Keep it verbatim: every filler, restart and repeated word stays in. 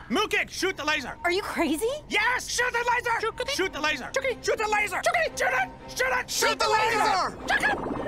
Mooncake, shoot the laser. Are you crazy? Yes, shoot the laser. Shoot the laser. Shoot the laser. Shoot it. Shoot it. Shoot it. Shoot the laser.